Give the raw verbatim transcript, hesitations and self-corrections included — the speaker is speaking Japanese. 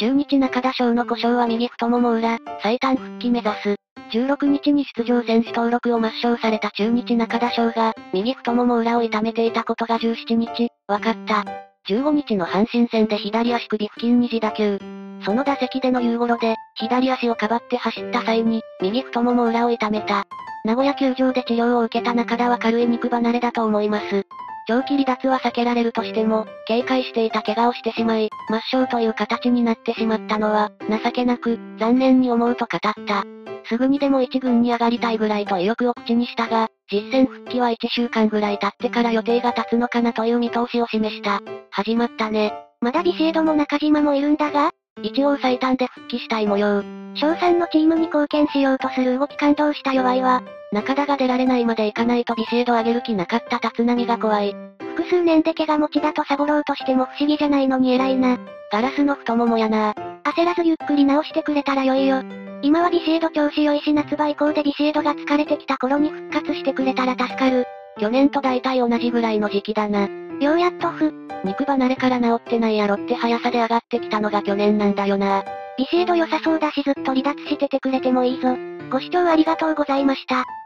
中日中田翔の故障は右太もも裏、最短復帰目指す。じゅうろくにちに出場選手登録を抹消された中日中田翔が、右太もも裏を痛めていたことがじゅうしちにち、分かった。じゅうごにちの阪神戦で左足首付近に自打球。その打席での夕頃で、左足をかばって走った際に、右太もも裏を痛めた。名古屋球場で治療を受けた中田は軽い肉離れだと思います。長期離脱は避けられるとしても、警戒していた怪我をしてしまい、抹消という形になってしまったのは、情けなく、残念に思うと語った。すぐにでも一軍に上がりたいぐらいと意欲を口にしたが、実戦復帰はいっしゅうかんぐらい経ってから予定が立つのかなという見通しを示した。始まったね。 まだビシエドも中島もいるんだが、 一応最短で復帰したい模様。 翔さんのチームに貢献しようとする動き感動した弱いわ。 中田が出られないまでいかないとビシエド上げる気なかった立浪が怖い。 複数年で怪我持ちだとサボろうとしても不思議じゃないのに偉いな。 ガラスの太ももやな。 焦らずゆっくり直してくれたら良いよ。今はビシエド調子良いし夏場以降でビシエドが疲れてきた頃に復活してくれたら助かる。 去年と大体同じぐらいの時期だな。 ようやっとふ。 肉離れから治ってないやろって速さで上がってきたのが去年なんだよな。 ビシエド良さそうだしずっと離脱しててくれてもいいぞ。ご視聴ありがとうございました。